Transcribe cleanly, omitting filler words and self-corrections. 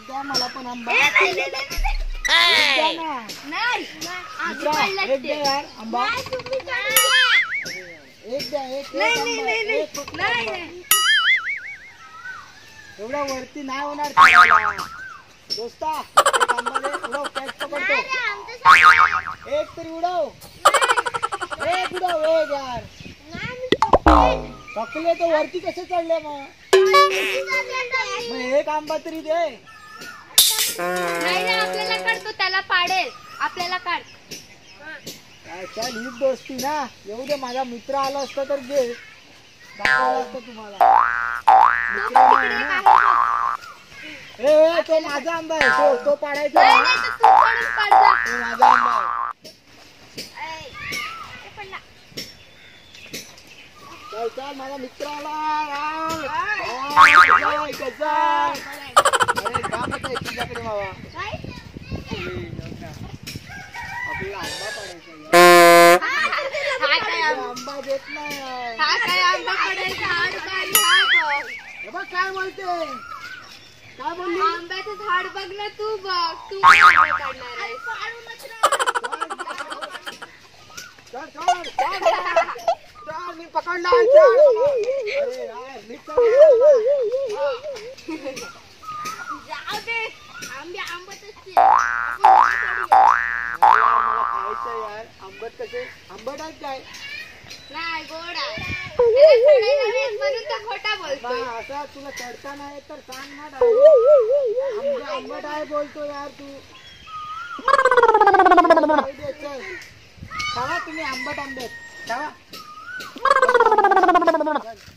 एक द्या मला पण आंबा. एक द्या ना. एक द्या यार आंबा. एक द्या. एक एवढ्या वरती नाही होणार दोस्ता. एक आंबा दे. उडव कॅच पकडतो. एक तरी उडव. एक उडव. एक यार थकले तर वरती कसे चढले मग. एक आंबा तरी दे. नाही आपल्याला काढतो त्याला पाडेल. आपल्याला काढ. चल हीच दोस्ती ना. येऊ दे. माझा मित्र आला असता तर घे दाखवला असतं तुम्हाला. ए तो माझा आंबा आहे. तो पाडायचा. तो माझा आंबा आहे. चल चल माझा मित्र आला. अरे काम होत आहे तुझ्याकडे बाबा. आपल्याला आंबा पाडायचा. आंबा देत नाही. बघ काय बोलते. काय बोलली. आंब्याचं झाड बघ ना. तू बघ. तू काढणार मी पकडला. अरे यार मी जाऊ दे. आंबट असते. मला खायचं यार. आंबट कसे. आंबट आहेत काय. नाही गोड आहे. म्हणून तर खोटा बोलतो. असा तुला चढता नाही तर सांग ना. आंबट आहे बोलतो यार तू. खावा तुम्ही आंबट आंबे खावा.